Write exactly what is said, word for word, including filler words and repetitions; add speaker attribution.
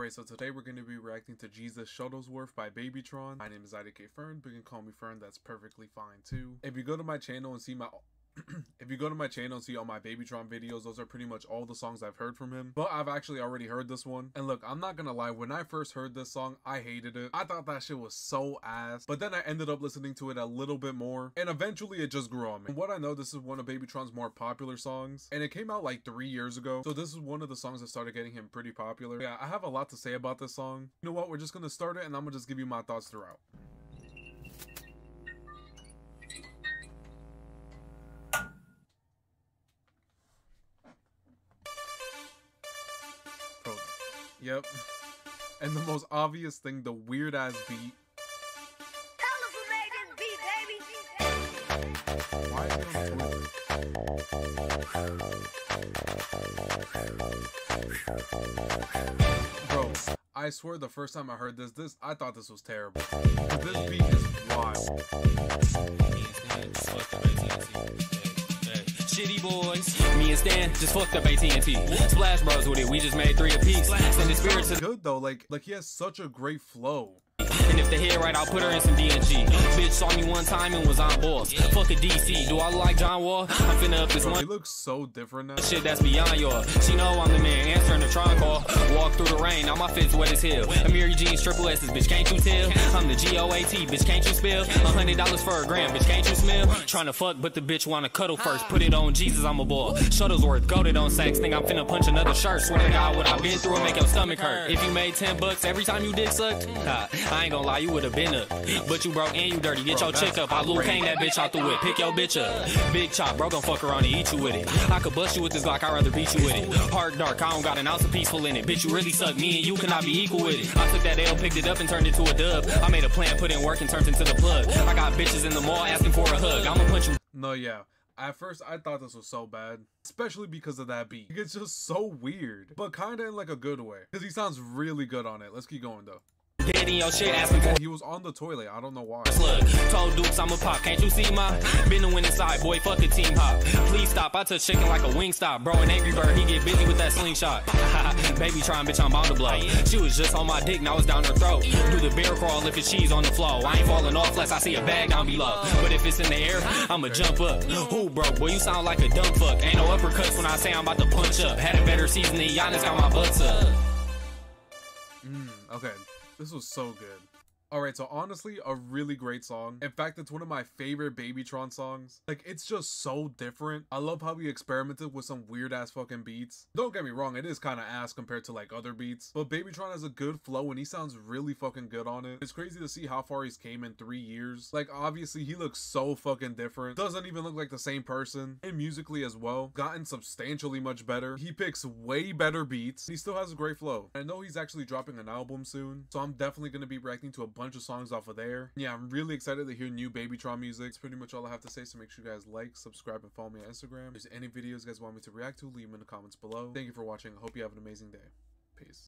Speaker 1: Alright, so today we're going to be reacting to Jesus Shuttlesworth by BabyTron. My name is IdkFern, but you can call me Fern, that's perfectly fine too. If you go to my channel and see my if you go to my channel and see all my BabyTron videos, those are pretty much all the songs I've heard from him. But I've actually already heard this one. And look, I'm not gonna lie, when I first heard this song, I hated it. I thought that shit was so ass. But then I ended up listening to it a little bit more, and eventually it just grew on me. From what I know, this is one of BabyTron's more popular songs, and it came out like three years ago. So this is one of the songs that started getting him pretty popular. Yeah, I have a lot to say about this song. You know what? We're just gonna start it, and I'm gonna just give you my thoughts throughout. Yep. And the most obvious thing, the weird ass beat.
Speaker 2: Helluva made this beat, baby.
Speaker 1: Why is it on the toilet? Bro, I swear the first time I heard this, this I thought this was terrible. This beat is wild.
Speaker 3: ShittyBoyz, me and Stan just fucked up A T and T. Splash Bros with it, we just made three apiece. Send the spirits to
Speaker 1: good though, like like he has such a great flow.
Speaker 3: And if the head right, I'll put her in some D N G. Bitch saw me one time and was on boss. Fuck a D C. Do I look like John Wall? I'm finna up this
Speaker 1: Bro,
Speaker 3: one.
Speaker 1: he looks so different now.
Speaker 3: Shit that's beyond yours. She know I'm the man, answering the Tron call. Walk through the rain, now my fit's wet as hell. Amiri jeans, triple S's, bitch, can't you tell? I'm the G O A T, bitch, can't you spell? A hundred dollars for a gram, bitch, can't you smell? Tryna fuck, but the bitch wanna cuddle first. Put it on Jesus, I'm a ball. Shuttlesworth, goated on sex. Think I'm finna punch another shirt. Swear to God, what I've been through will make your stomach hurt. If you made ten bucks every time you dick sucked, nah, I ain't gonna lie, you would've been up. But you broke and you dirty, get your chick up. I Lil Kane that bitch out the whip, pick your bitch up. Big chop, bro, gon' fuck around and eat you with it. I could bust you with this Glock, I'd rather beat you with it. Heart dark, I don't got an ounce of peaceful in it. Bitch, you really suck, me and you cannot be equal with it. I took that L, picked it up and turned it to a dub. I made a plan, put in work and turned into the plug. I got bitches in the mall asking for a hug, I'ma punch you.
Speaker 1: No, yeah. At first, I thought this was so bad, especially because of that beat. It's just so weird, but kinda in like a good way, because he sounds really good on it. Let's keep going though.
Speaker 3: Dead in your shit, asking for.
Speaker 1: He was on the toilet. I don't know why.
Speaker 3: Slug, told Dukes I'm a pop. Can't you see my? Been the winning side, boy. Fuck a team hop. Please stop. I touch chicken like a wing stop. Bro, an Angry Bird, he get busy with that slingshot. BabyTron, bitch, I'm bound to blow. She was just on my dick, now it's down her throat. Do the bear crawl if it's cheese on the floor. I ain't falling off unless I see a bag down below. But if it's in the air, I'ma jump up. Who, bro? Boy, you sound like a dumb fuck. Ain't no uppercuts when I say I'm about to punch up. Had a better season than Giannis, got my butts up.
Speaker 1: Mm, okay. This was so good. Alright, so honestly, a really great song. In fact, it's one of my favorite BabyTron songs. Like, it's just so different. I love how he experimented with some weird ass fucking beats. Don't get me wrong, it is kind of ass compared to like other beats. But BabyTron has a good flow and he sounds really fucking good on it. It's crazy to see how far he's came in three years. Like, obviously, he looks so fucking different. Doesn't even look like the same person. And musically as well, gotten substantially much better. He picks way better beats. He still has a great flow. I know he's actually dropping an album soon, so I'm definitely going to be reacting to a bunch of songs off of there. Yeah, I'm really excited to hear new BabyTron music. That's pretty much all I have to say, so make sure you guys like, subscribe, and follow me on Instagram. If there's any videos you guys want me to react to, leave them in the comments below. Thank you for watching. I hope you have an amazing day. Peace.